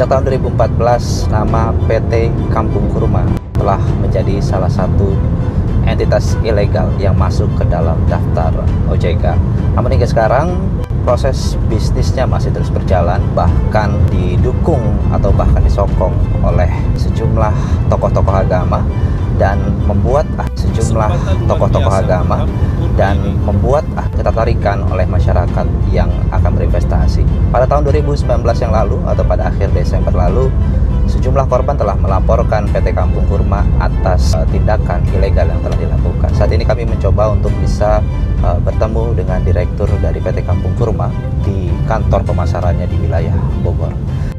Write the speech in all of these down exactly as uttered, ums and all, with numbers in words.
Sejak tahun dua ribu empat belas, nama P T Kampung Kurma telah menjadi salah satu entitas ilegal yang masuk ke dalam daftar O J K. Namun hingga sekarang proses bisnisnya masih terus berjalan, bahkan didukung atau bahkan disokong oleh sejumlah tokoh-tokoh agama dan membuat ah, sejumlah tokoh-tokoh agama dan membuat ah, ketertarikan oleh masyarakat yang akan berinvestasi. Pada tahun dua ribu sembilan belas yang lalu atau pada akhir Desember lalu, sejumlah korban telah melaporkan P T Kampung Kurma atas uh, tindakan ilegal yang telah dilakukan. Saat ini kami mencoba untuk bisa uh, bertemu dengan direktur dari P T Kampung Kurma di kantor pemasarannya di wilayah Bogor.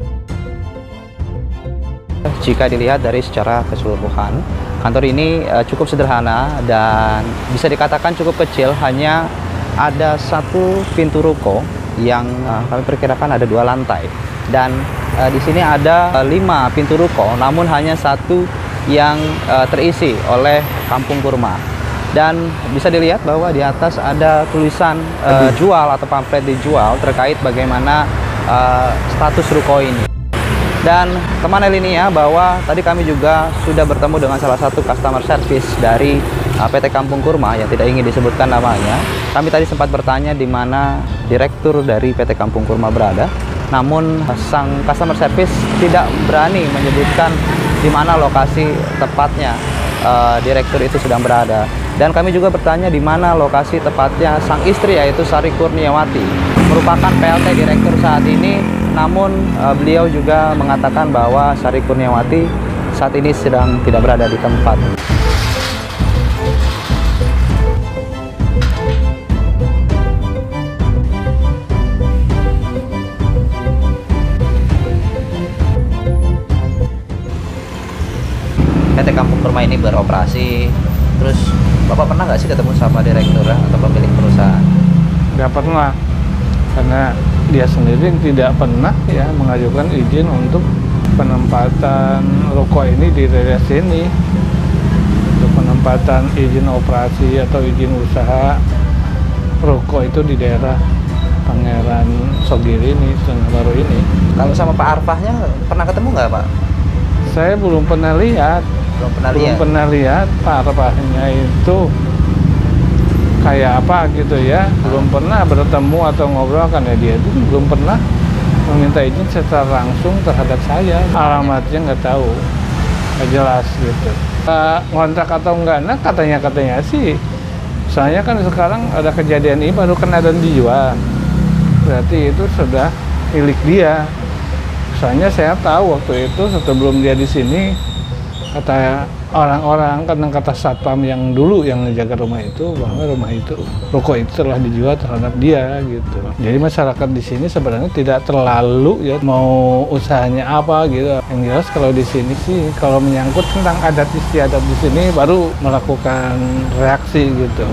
Jika dilihat dari secara keseluruhan, kantor ini uh, cukup sederhana dan bisa dikatakan cukup kecil, hanya ada satu pintu ruko yang uh, kami perkirakan ada dua lantai. Dan uh, di sini ada uh, lima pintu ruko, namun hanya satu yang uh, terisi oleh Kampung Kurma. Dan bisa dilihat bahwa di atas ada tulisan uh, dijual atau pamflet dijual terkait bagaimana uh, status ruko ini. Dan teman Elinia bahwa tadi kami juga sudah bertemu dengan salah satu customer service dari uh, P T Kampung Kurma yang tidak ingin disebutkan namanya. Kami tadi sempat bertanya di mana direktur dari P T Kampung Kurma berada. Namun sang customer service tidak berani menyebutkan di mana lokasi tepatnya uh, direktur itu sedang berada. Dan kami juga bertanya di mana lokasi tepatnya sang istri, yaitu Sari Kurniawati, merupakan P L T direktur saat ini. Namun uh, beliau juga mengatakan bahwa Sari Kurniawati saat ini sedang tidak berada di tempat. P T Kampung Kurma ini beroperasi, terus Bapak pernah nggak sih ketemu sama direktur atau pemilik perusahaan? Nggak pernah, karena dia sendiri tidak pernah ya mengajukan izin untuk penempatan ruko ini di daerah sini. Untuk penempatan izin operasi atau izin usaha ruko itu di daerah Pangeran Sogiri ini, Setengah Baru ini. Kalau sama Pak Arfahnya pernah ketemu nggak, Pak? Saya belum pernah lihat. Belum pernah belum lihat. pernah lihat Pak Arfahnya itu kayak apa gitu ya. Hmm. Belum pernah bertemu atau ngobrol, kan ya dia itu belum pernah meminta izin secara langsung terhadap saya. Alamatnya nggak tahu, nggak jelas gitu. Uh, ngontrak atau enggak, nah katanya katanya sih. Soalnya kan sekarang ada kejadian ini baru kena dan dijual, berarti itu sudah milik dia. Soalnya saya tahu waktu itu sebelum dia di sini, kata orang-orang, kan kata satpam yang dulu yang menjaga rumah itu, bahwa rumah itu, ruko itu telah dijual terhadap dia gitu. Jadi masyarakat di sini sebenarnya tidak terlalu ya mau usahanya apa gitu. Yang jelas kalau di sini sih, kalau menyangkut tentang adat istiadat di sini baru melakukan reaksi gitu.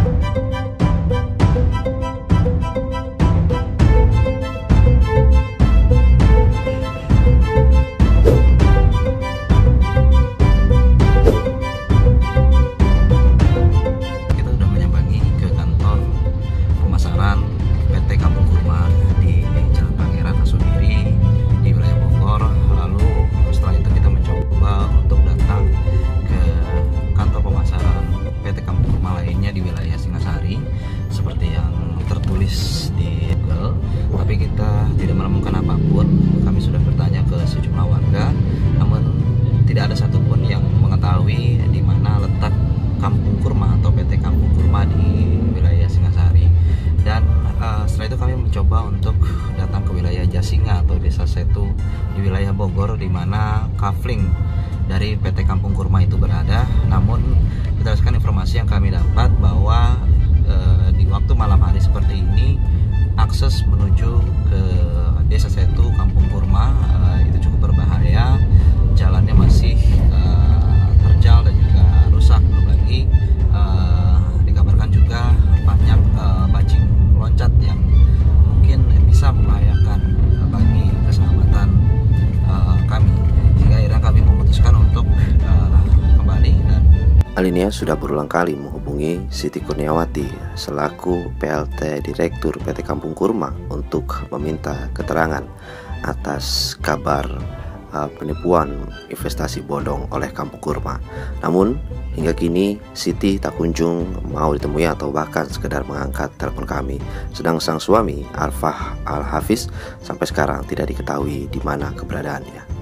Tidak ada satupun yang mengetahui di mana letak Kampung Kurma atau P T Kampung Kurma di wilayah Singasari. Dan uh, setelah itu kami mencoba untuk datang ke wilayah Jasinga atau Desa Setu di wilayah Bogor, di mana kafling dari P T Kampung Kurma itu berada. Namun berdasarkan informasi yang kami dapat bahwa uh, di waktu malam hari seperti ini, akses menuju ke Desa Setu Kampung Kurma uh, itu cukup berbahaya. Jalannya masih uh, terjal dan juga rusak. Belum lagi uh, dikabarkan juga banyak uh, bajing loncat yang mungkin bisa membahayakan uh, bagi keselamatan uh, kami. Sehingga akhirnya kami memutuskan untuk uh, kembali. Dan Elinia sudah berulang kali menghubungi Siti Kurniawati selaku P L T Direktur P T Kampung Kurma untuk meminta keterangan. atas kabar uh, penipuan investasi bodong oleh Kampung Kurma. Namun hingga kini Siti tak kunjung mau ditemui atau bahkan sekedar mengangkat telepon kami. Sedang sang suami Arfah Al-Hafiz sampai sekarang tidak diketahui di mana keberadaannya.